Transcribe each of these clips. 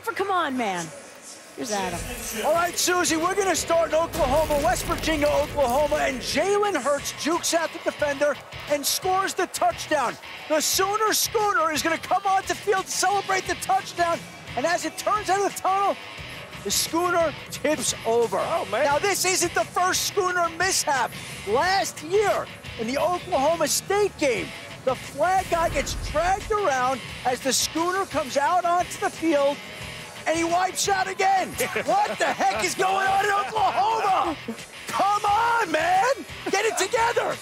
Christopher, come on, man. Here's Adam. All right, Susie, we're going to start in Oklahoma, West Virginia, Oklahoma, and Jalen Hurts jukes out the defender and scores the touchdown. The Sooner Schooner is going to come onto the field to celebrate the touchdown, and as it turns out of the tunnel, the Schooner tips over. Oh, man. Now, this isn't the first Schooner mishap. Last year, in the Oklahoma State game, the flag guy gets dragged around as the Schooner comes out onto the field, and he wipes out again. What the heck is going on in Oklahoma? Come on, man. Get it together.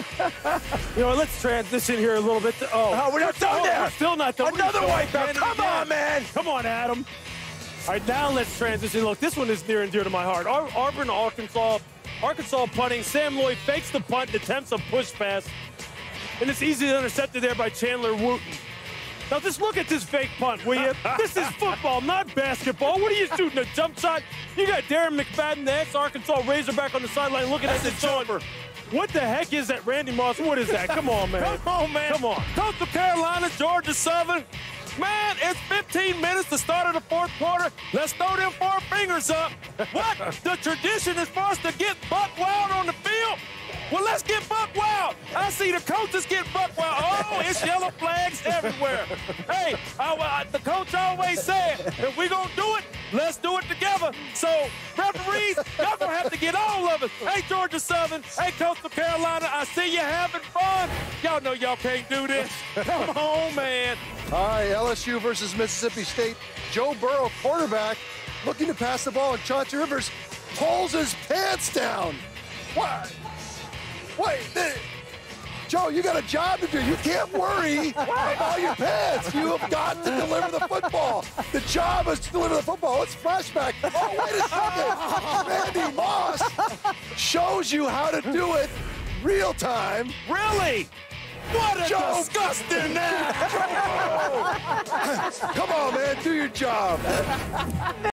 You know, let's transition here a little bit. Oh, we're not done there. We're still not done. Another wipeout. Come on, man. Come on, Adam. All right, now let's transition. Look, this one is near and dear to my heart. Auburn, Arkansas punting. Sam Lloyd fakes the punt and attempts a push pass. And it's easily intercepted there by Chandler Wooten. Now, just look at this fake punt, will you? This is football, not basketball. What are you shooting, a jump shot? You got Darren McFadden, the ex-Arkansas Razorback, on the sideline looking at the jumper. What the heck is that, Randy Moss? What is that? Come on, man. Come on, man. Come on. Coastal Carolina, Georgia Southern. Man, it's 15 minutes to start of the fourth quarter. Let's throw them 4 fingers up. What? The tradition is for us to get buck wild on the field? Well, let's get buck wild. I see the coaches get buck wild. Oh, it's yellow flags everywhere. Hey, the coach always said, if we're going to do it, let's do it together. So, referees, y'all going to have to get all of us. Hey, Georgia Southern. Hey, Coastal Carolina, I see you having fun. Y'all know y'all can't do this. Come on, man. All right, LSU versus Mississippi State. Joe Burrow, quarterback, looking to pass the ball, and Chauncey Rivers pulls his pants down. What? Wait, Joe, you got a job to do. You can't worry about your pants. You have got to deliver the football. The job is to deliver the football. Let's flashback. Oh, wait a second. Randy Moss shows you how to do it real time. Really? What a disgusting act! Come on, man, do your job.